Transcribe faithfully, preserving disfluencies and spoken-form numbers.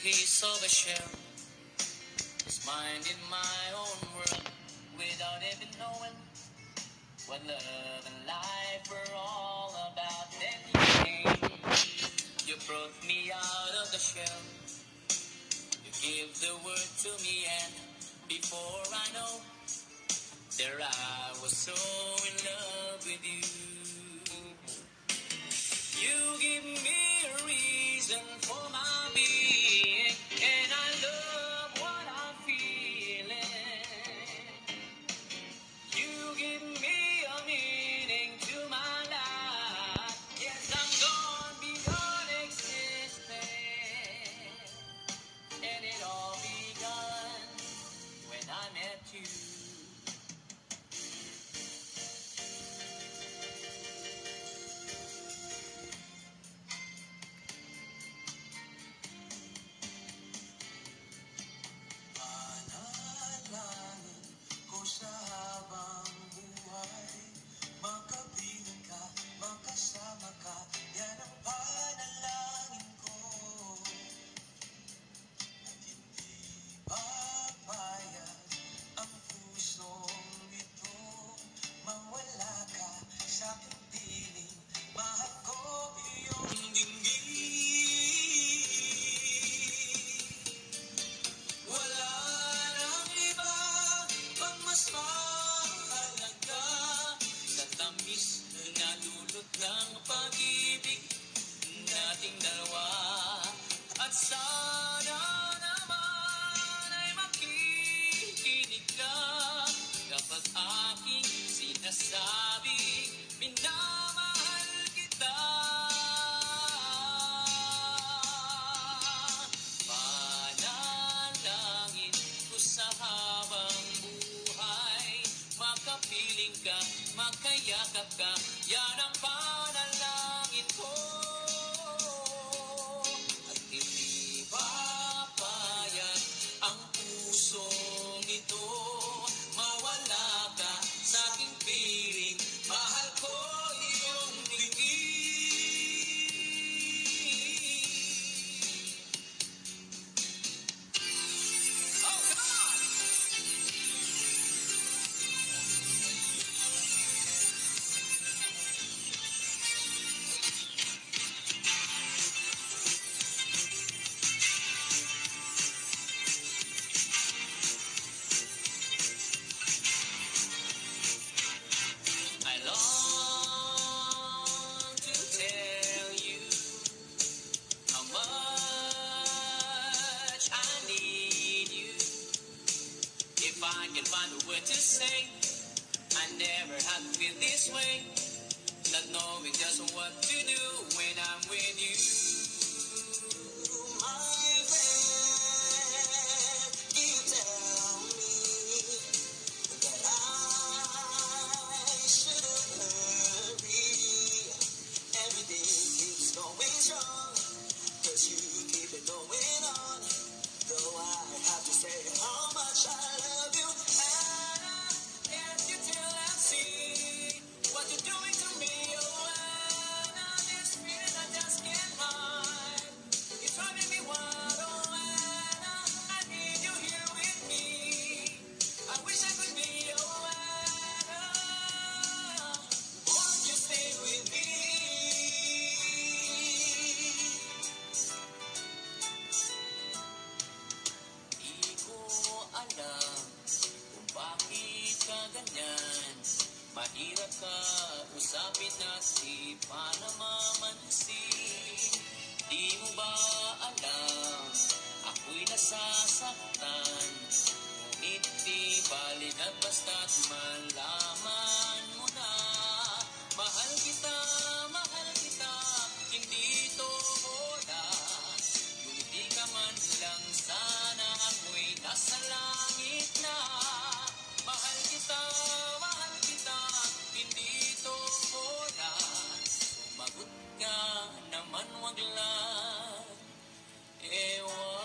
piece of a shell, just minding my own world without even knowing what love and life were all about. Then you came, you brought me out of the shell, you gave the word to me, and before I know, there I was so in love with you. You give me a reason for my being, and I love what I'm feeling. You give me a meaning to my life. Yes, I'm gone beyond existence, and it all begun when I met you. Sa habang buhay, makapiling ka, makasama ka, yan ang panalangin ko. At hindi papayag ang pusong ito, mawala ka sa aking piling, mahal ko iyong dinggin. Wala nang iba pang mas mahalaga sa tamis na dulot ng pag-ibig nating dalawa. At sana naman ay makikinig ka kapag aking sinasabi, minamahal kita. Panalangin ko sa habang buhay, makapiling ka, makayakap ka, yan ang panalangin ko. At hindi papayag ang pusong ito, mawala ka sa aking piling, mahal ko iyong dinggin. Oh, come on! I long to tell you how much I need you. If I can find a word to say, I never had to feel this way, not knowing just what to do when I'm with you. My friend, you tell me that I should hurry. Everything keeps going strong, cause you keep it going on. Though I have to say how much I love you, Anna, can't you tell and see what you're doing to me, oh Anna, this feeling I just can't hide. It's driving me wild, oh Anna, I need you here with me. I wish I could be, oh Anna, won't you stay with me? Di ko alam kung bakit ka ganyan, mahirap ka usapin at di pa namamansin. Di mo ba alam ako'y nasasaktan, ngunit di bali na basta't malaman mo na mahal kita, mahal kita, hindi to bola. Kung di ka man lang sana ako'y nasa langit na. Mahal kita, mahal kita, hindi to bola. Sumagot ka naman, wag lang ewan.